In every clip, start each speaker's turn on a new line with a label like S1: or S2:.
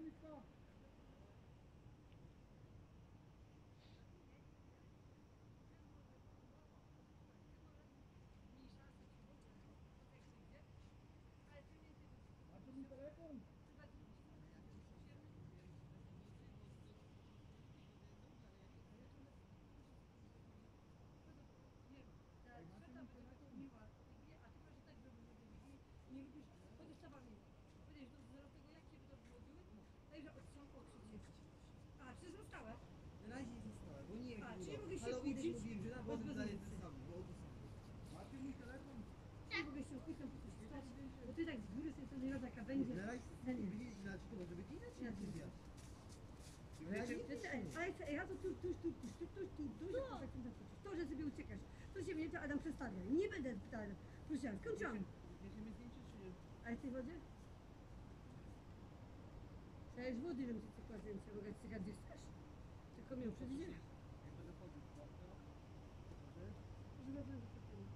S1: Czyli mogę się kłócić, mogę się kłócić, bo ty tak z góry sobie to nie robię, jaka będzie.
S2: Inaczej to może być inaczej.
S1: Ale ja to tu, to, że sobie uciekasz, to się mnie to Adam przestawia. Nie będę pytała. Proszę, skończyłam.
S2: Bierzemy zdjęcie czy nie?
S1: Ale w tej wodzie? Chciałeś wody, żebym ci cykła zdjęcia, mogę ci cykać gdzie chcesz. Tylko mnie uprzedzicie.
S2: Jak będę chodził, prawda?
S1: Żeby to zapytanie.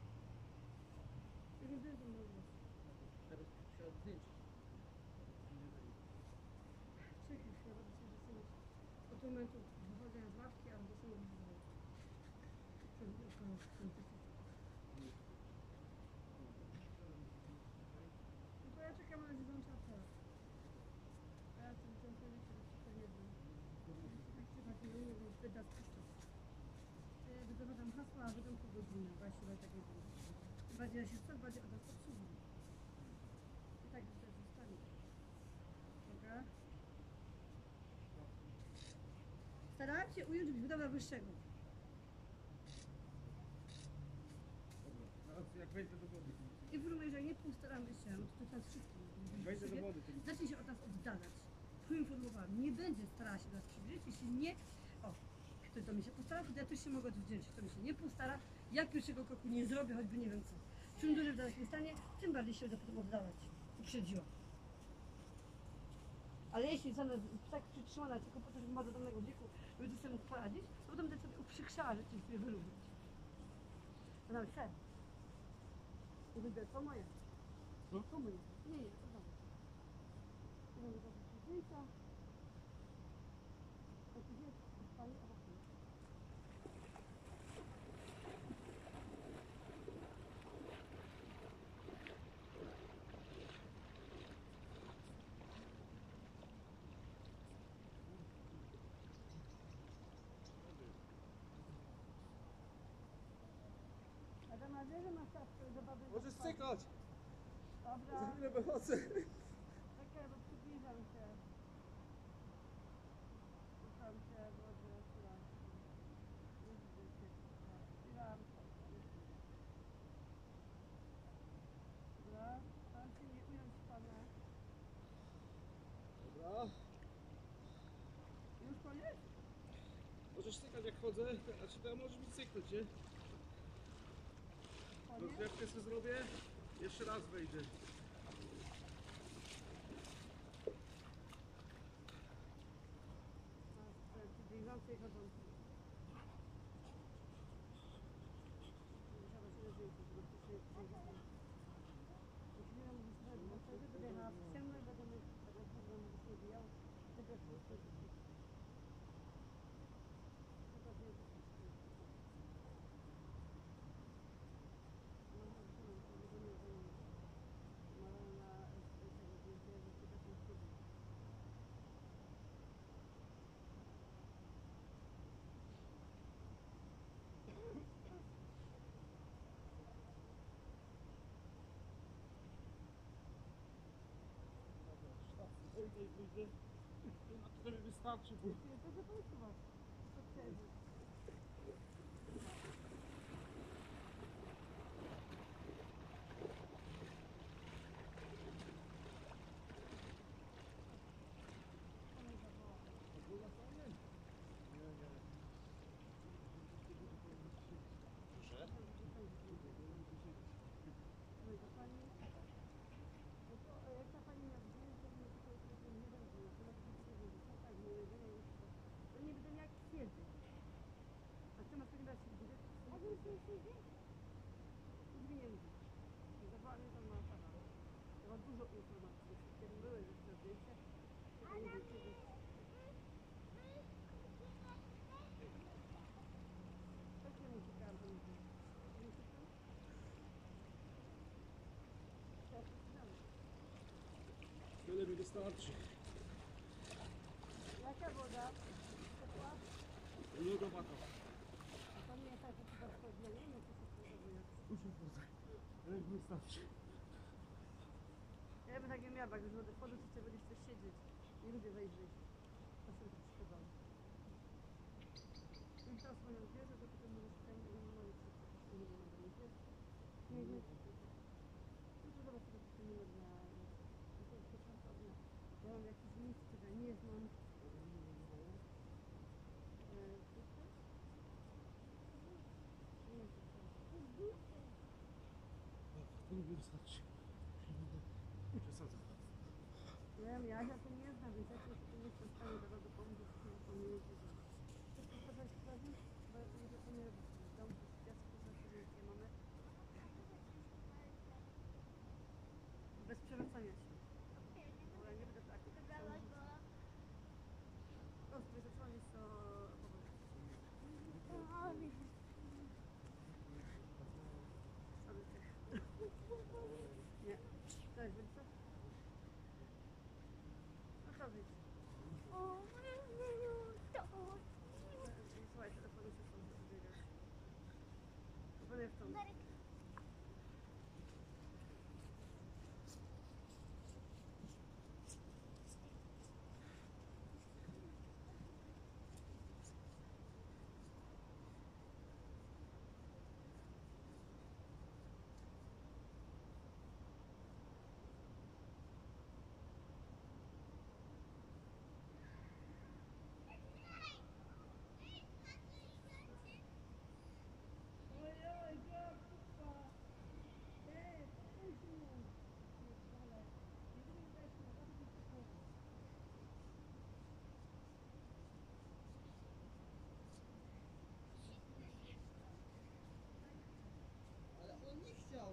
S1: Żeby to było.
S2: Teraz trzeba zdjęcie.
S1: Czekaj chwilę, bo się zasunąć. Od momentu wychodzenia z ławki, albo są około 5. Tylko ja czekam, aż włącza aparat. A ja ten telewizor to nie wiem. Jak się tak nie umie, więc wyda spuszczać. Wydawam hasła, a wydam po godzinie. Właściwie tak nie wiem. Bardziej ja się chcę, bardziej od nas obsługi. I tak też zostanie. Dobra. Starałam się ująć budowa wyższego.
S2: Zaraz jak wejdę do wody.
S1: Informuję, że nie postaramy się, no to teraz wszystko.
S2: Wejdę do wody.
S1: Zacznij się od nas oddalać. Poinformowałam, nie będzie starała się nas przybliżyć, jeśli nie... O, ktoś do mnie się postara, to ja też się mogę odwdzięczyć. Kto mi się nie postara, ja pierwszego kroku nie zrobię, choćby nie wiem co. Czym dłużej w takim stanie, tym bardziej się będę potem oddalać. Uprzedziła. Ale jeśli zamiast tak przytrzymana tylko po to, żeby ma do danego wieku, żeby to sobie mógł poradzić, to potem będę sobie uprzykrzała rzeczy i sobie wyrównać. To nawet chcę. I wybiorę, to moje.
S2: Co?
S1: To moje. Nie, to dobrze. I będę zobaczyć zdjęcia. A tu jest pani obok mnie. Adam, a wie, że masz czas do baby?
S2: Możesz cykać!
S1: Dobra.
S2: Za chwilę wychodzę.
S1: Czekaj, bo przybliżam się. Przybliżam się, bo chwila. Nie widzę się. Chwila. Dobra. Staram się nie ująć pana.
S2: Dobra.
S1: Już koniec?
S2: Możesz cykać jak chodzę, znaczy to możesz mi cyknąć, nie?
S1: Koniec?
S2: Rozgrzewkę sobie zrobię. Jeszcze raz wejdę.
S1: Przybliżący i chodzący. Zobacz, ile zdjęć, żeby to się przyjrzeć. Chwilę mówię, że wtedy będę jechała w ciemno i będę będę się bijał. Tego wszystko.
S2: Wyjdę. Na 4 wystarczy, bo...
S1: To zapomniałam. To wtedy.
S2: Proszę?
S1: Jak ta pani miała zdjęcie, to mnie tutaj nie będzie. To nie będę jak siedzę. A co masz ponieważ się gdzie? A wy się siedzi? Nigdy nie lubię. Dokładnie to ma pana. Ja mam dużo informacji. Kiedy były jeszcze zdjęcie.
S2: Tyle mi wystarczy.
S1: Jaka woda? Ciepła?
S2: Lodowata.
S1: To nie jest tak, że chyba wchodzi, nie wiem, co się spróbuje.
S2: Proszę bardzo. Tyle mi wystarczy.
S1: Ja bym tak nie miała, jak już do wchodu, to chcę będziesz coś siedzieć. Nie lubię wejść, wyjść. To sobie to przeszkadzało. I teraz moją bierze, to potem możesz tam nie moje wszystko. Nie ma do nich, wiesz? Nie, nie. No to zobacz sobie taki numer na... To jest sensowne. Ja mam jakiś list, który nie znam.
S2: Tyle mi wystarczy. Przesadzam.
S1: Ja to nie znam, więc ja się nie jestem w stanie tego dopomóc, że to nie jest. Chcesz pokazać sprawy? Bo ja to może to nie robić. Dom z piasku, że nie mamy. Bez przewracania się. Bo ja nie będę tak. O, sobie zasłonić to powoli. Nie. To jest wyjście? No to wyjść. Słuchaj, telefonu się stąd wybiegać. Będę w tą.
S3: Ale on nie chciał.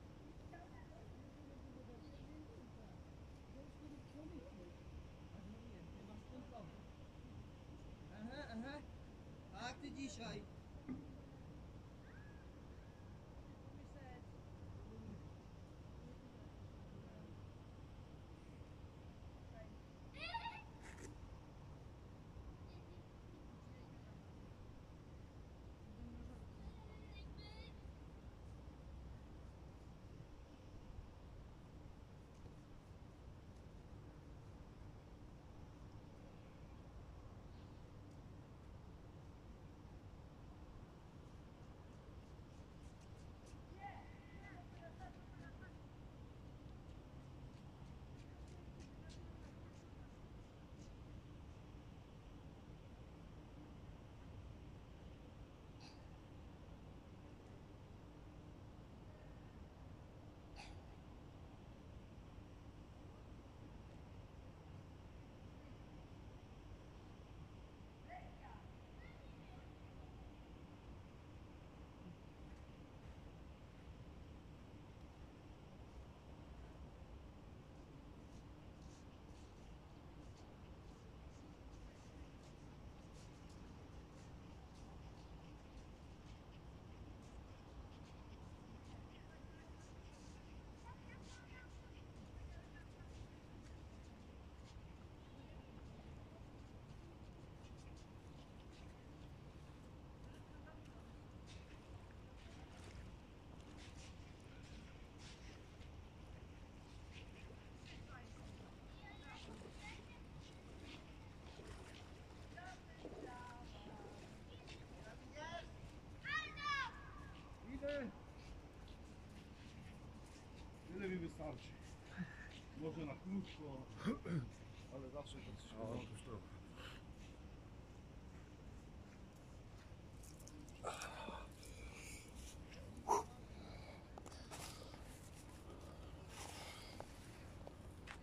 S3: Aha, aha. Tak, ty dzisiaj.
S2: Tyle mi wystarczy. Może na krótko, ale zawsze to coś.